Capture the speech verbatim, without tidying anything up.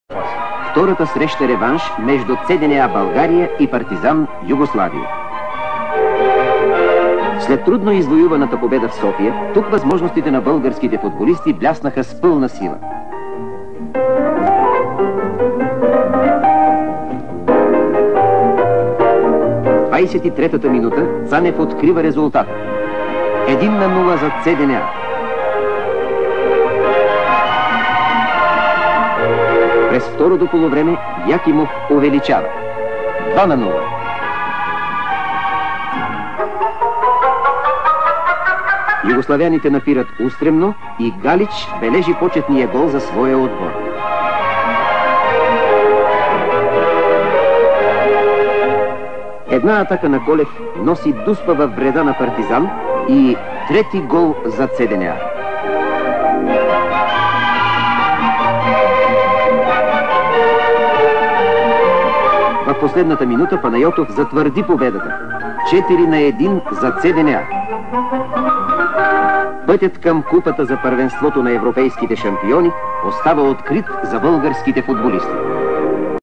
Втората среща реванш между ЦДНА България и Партизан Югославия. След трудно извоюваната победа в София, тук възможностите на българските футболисти бляснаха с пълна сила. двадесет и третата минута Цанев открива резултата. едно на нула за ЦДНА. През второто полувреме Якимов увеличава. два на нула. Югославяните напират устремно и Галич бележи почетния гол за своя отбор. Една атака на Колев носи дуспа във вреда на Партизан и трети гол за ЦДНА. В последната минута Панайотов затвърди победата. четири на едно за ЦДНА. Пътят към купата за първенството на европейските шампиони остава открит за българските футболисти.